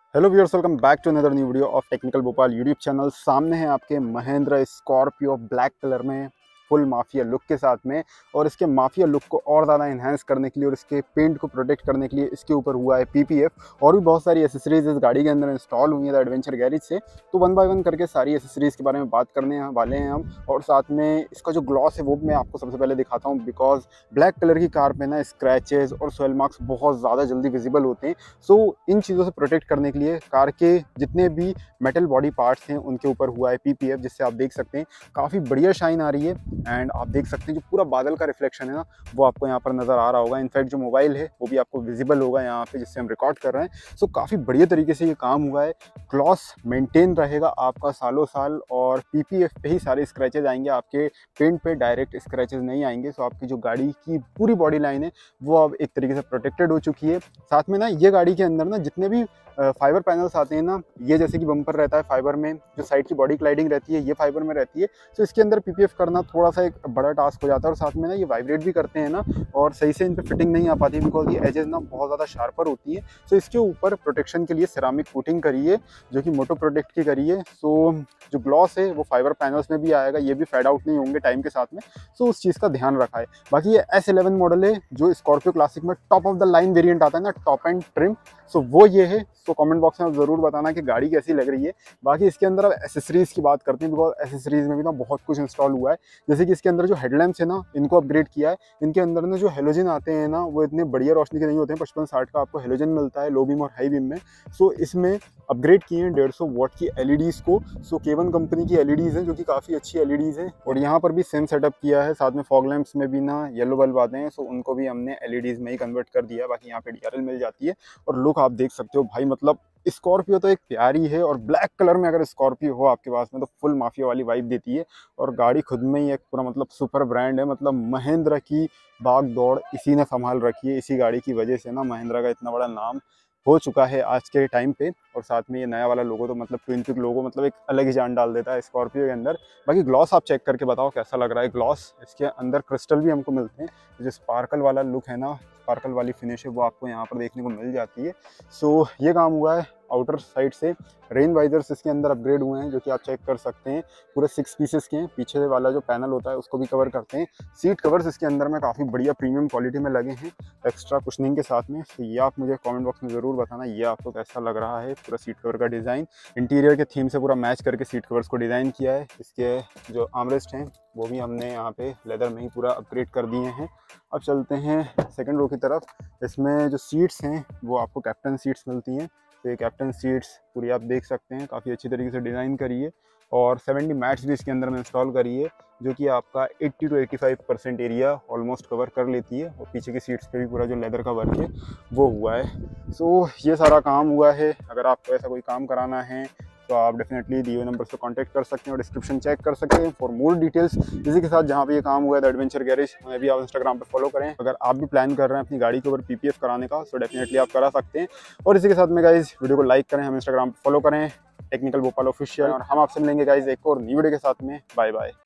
Hello viewers, welcome back to another new video of technical Bhopal YouTube channel. सामने है आपके Mahindra Scorpio black colour में full mafia look के साथ में। और इसके माफिया लुक को और ज़्यादा इन्हांस करने के लिए और इसके पेंट को प्रोटेक्ट करने के लिए इसके ऊपर हुआ है पीपीएफ और भी बहुत सारी एसेसरीज इस गाड़ी के अंदर इंस्टॉल हुई है एडवेंचर गैरेज से। तो वन बाय वन करके सारी एसेसरीज के बारे में बात करने वाले हैं हम। और साथ में इसका जो ग्लॉस है वो मैं आपको सबसे पहले दिखाता हूँ, बिकॉज ब्लैक कलर की कार पे ना स्क्रैचेस और सोयल मार्क्स बहुत ज़्यादा जल्दी विजिबल होते हैं। सो इन चीज़ों से प्रोटेक्ट करने के लिए कार के जितने भी मेटल बॉडी पार्ट्स हैं उनके ऊपर हुआ है पीपीएफ, जिससे आप देख सकते हैं काफ़ी बढ़िया शाइन आ रही है। एंड आप देख सकते हैं जो पूरा बादल का रिफ्लेक्शन है ना वो आपको यहाँ पर नज़र आ रहा होगा। इनफैक्ट जो मोबाइल है वो भी आपको विजिबल होगा यहाँ पे जिससे हम रिकॉर्ड कर रहे हैं। सो काफ़ी बढ़िया तरीके से ये काम हुआ है। ग्लॉस मेंटेन रहेगा आपका सालों साल और पीपीएफ पे ही सारे स्क्रैचेज आएंगे, आपके पेंट पे डायरेक्ट स्क्रैचेज नहीं आएंगे। सो आपकी जो गाड़ी की पूरी बॉडी लाइन है वो अब एक तरीके से प्रोटेक्टेड हो चुकी है। साथ में ना ये गाड़ी के अंदर ना जितने भी फाइबर पैनल्स आते हैं ना, ये जैसे कि बम्पर रहता है फाइबर में, जो साइड की बॉडी क्लाइडिंग रहती है ये फाइबर में रहती है। तो इसके अंदर पीपीएफ करना थोड़ा सा एक बड़ा टास्क हो जाता है। और साथ में ना ये वाइब्रेट भी करते हैं ना और सही से इन पर फिटिंग नहीं आ पाती बिकॉज ये एजेस ना बहुत ज़्यादा शार्पर होती है। सो इसके ऊपर प्रोटेक्शन के लिए सिरामिक कोटिंग करी है जो कि मोटो प्रोटेक्ट की करी है। सो जो ग्लॉस है वो फाइबर पैनल्स में भी आएगा, ये भी फेड आउट नहीं होंगे टाइम के साथ में। सो उस चीज़ का ध्यान रखा है। बाकी ये S11 मॉडल है जो स्कॉर्पियो क्लासिक में top of the line variant आता है ना, टॉप एंड ट्रिम। सो वो ये है। सो कमेंट बॉक्स में आप ज़रूर बताना कि गाड़ी कैसी लग रही है। बाकी इसके अंदर अब एसेसरीज़ की बात करते हैं, बिकॉज एसेसरीज़ में भी ना बहुत कुछ इंस्टॉल हुआ है। जैसे कि इसके अंदर जो हेडलैम्प्स है ना इनको अपग्रेड किया है। इनके अंदर ना जो हेलोजन आते हैं ना वो इतने बढ़िया रोशनी के नहीं होते हैं। 55-60 का आपको हेलोजन मिलता है लो बीम और हाई बीम में। सो इसमें अपग्रेड किए हैं 150 वॉट की एलईडीज़ को। सो K1 कंपनी की एलईडीज़ हैं जो कि काफ़ी अच्छी एलईडीज़ हैं। और यहाँ पर भी सेम सेटअप किया है। साथ में फॉग लैंप्स में भी ना येलो बल्ब आते हैं, सो उनको भी हमने एलईडीज़ में ही कन्वर्ट कर दिया है। बाकी यहाँ पे डीआरएल मिल जाती है। और लुक आप देख सकते हो भाई, मतलब स्कॉर्पियो तो एक प्यारी है और ब्लैक कलर में अगर स्कॉर्पियो हो आपके पास में तो फुल माफिया वाली वाइब देती है। और गाड़ी खुद में ही एक पूरा मतलब सुपर ब्रांड है। मतलब महिंद्रा की भाग दौड़ इसी ने संभाल रखी है। इसी गाड़ी की वजह से ना महिंद्रा का इतना बड़ा नाम हो चुका है आज के टाइम पे। और साथ में ये नया वाला लोगो तो मतलब ट्विन पिक लोगो मतलब एक अलग ही जान डाल देता है स्कॉर्पियो के अंदर। बाकी ग्लॉस आप चेक करके बताओ कैसा लग रहा है। ग्लॉस इसके अंदर क्रिस्टल भी हमको मिलते हैं, जो स्पार्कल वाला लुक है ना, स्पार्कल वाली फिनिश है वो आपको यहाँ पर देखने को मिल जाती है। सो ये काम हुआ है आउटर साइड से। रेन वाइजर्स इसके अंदर अपग्रेड हुए हैं जो कि आप चेक कर सकते हैं, पूरे 6 पीसेस के हैं। पीछे वाला जो पैनल होता है उसको भी कवर करते हैं। सीट कवर्स इसके अंदर में काफ़ी बढ़िया प्रीमियम क्वालिटी में लगे हैं एक्स्ट्रा कुशनिंग के साथ में। तो ये आप मुझे कमेंट बॉक्स में ज़रूर बताना ये आपको कैसा लग रहा है। पूरा सीट कवर का डिज़ाइन इंटीरियर के थीम से पूरा मैच करके सीट कवर्स को डिज़ाइन किया है। इसके जो आर्मरेस्ट हैं वो भी हमने यहाँ पे लेदर में ही पूरा अपग्रेड कर दिए हैं। अब चलते हैं सेकंड रो की तरफ। इसमें जो सीट्स हैं वो आपको कैप्टन सीट्स मिलती हैं। तो ये कैप्टन सीट्स पूरी आप देख सकते हैं काफ़ी अच्छी तरीके से डिज़ाइन करी है। और 70 मैट्स भी इसके अंदर में इंस्टॉल करी है जो कि आपका 80 to 85% एरिया ऑलमोस्ट कवर कर लेती है। और पीछे की सीट्स पे भी पूरा जो लेदर का वर्क है वो हुआ है। सो ये सारा काम हुआ है। अगर आपको ऐसा कोई काम कराना है तो आप डेफिनेटली दिए हुए नंबर से कांटेक्ट कर सकते हैं और डिस्क्रिप्शन चेक कर सकते हैं फॉर मोर डिटेल्स। इसी के साथ जहाँ पे ये काम हुआ है द एडवेंचर गैरेज, हमें भी आप इंस्टाग्राम पे फॉलो करें। अगर आप भी प्लान कर रहे हैं अपनी गाड़ी के ऊपर पीपीएफ कराने का तो डेफिनेटली आप करा सकते हैं। और इसी के साथ में गाइज वीडियो को लाइक करें, हम इंस्टाग्राम पे फॉलो करें टेक्निकल भोपाल ऑफिशियल। और हम आपसे मिलेंगे गाइज एक और न्यू वीडियो के साथ में। Bye bye.